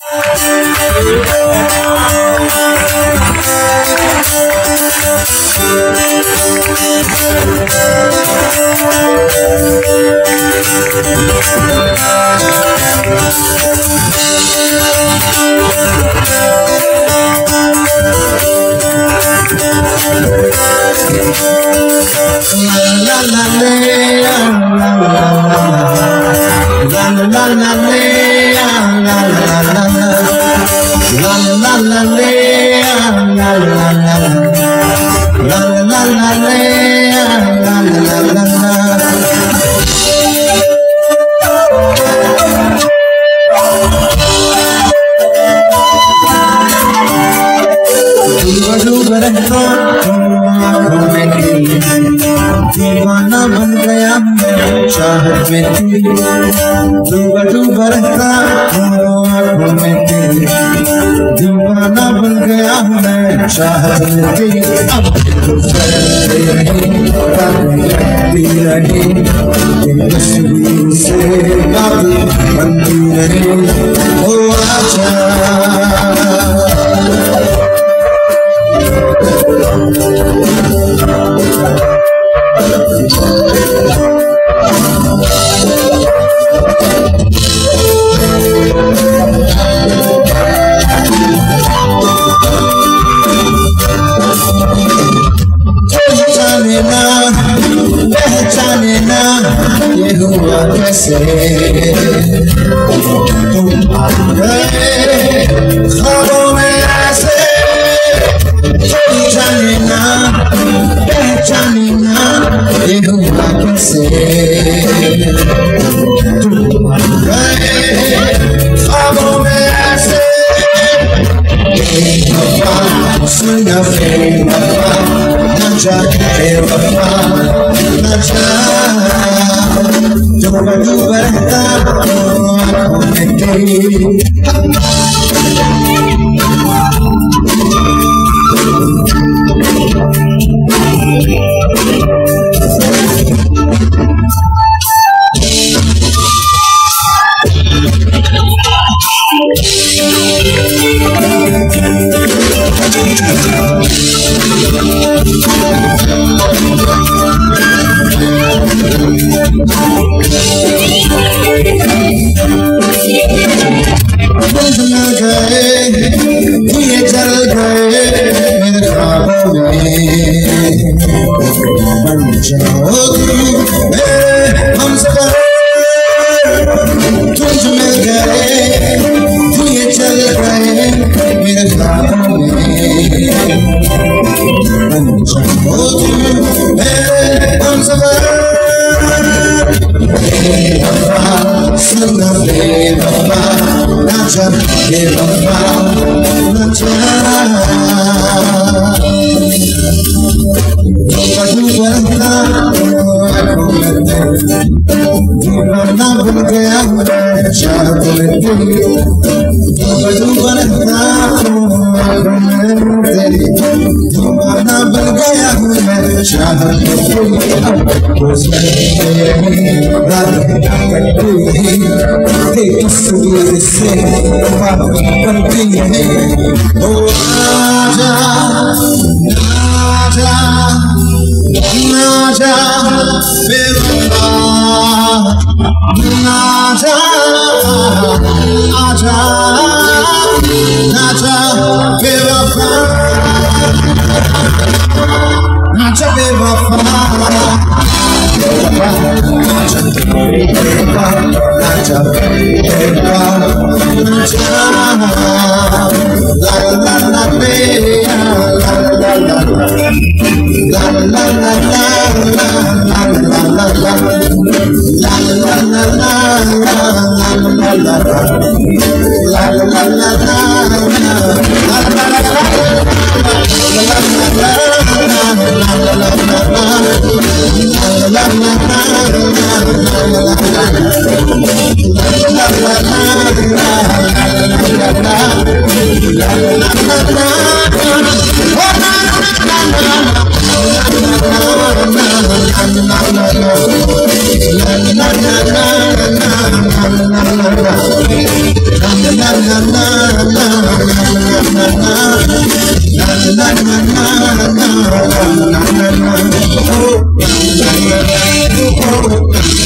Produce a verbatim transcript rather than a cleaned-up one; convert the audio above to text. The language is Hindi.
दीवाना बन गया मैं चाहत में तेरी, डूबा डूबा रहता हूँ आँखों में तेरी, दीवाना बन गया मैं चाहत में तेरी। अब गुजरती रही करती रही तेरी तस्वीर से बात बनती रही। ओ आजा पहचाने ना ये हुआ कैसे, तुम आ गए ख्वाबों में ऐसे। पहचाने ना पहचाने ना ये हुआ कैसे, तुम आ गए ख्वाबों में ऐसे। सुना फिर न जा बेवफा न जा, डूबा डूबा रहता हूँ आँखों में तेरी। बुझ न गए दिए जल गए मेरे ख्वाबों में, बन जाओ तुम मेरे हमसफर। तुझ में गए दिए जल गए मेरे ख्वाबों में, बन जाओ तुम मेरे हमसफर। सुना बेवफा न जा बेवफा न जा, डूबा डूबा रहता हूँ आँखों में तेरी, दीवाना बन गया मैं चाहत में तेरी। डूबा डूबा रहता हूँ आँखों में तेरी, दीवाना बन गया मैं चाहत में तेरी। तेरी तस्वीर से बात बनती है। ओ आजा आजा आजा बेवफा आजा आजा आजा बेवफा आजा बेवफा Na na na na na na na na.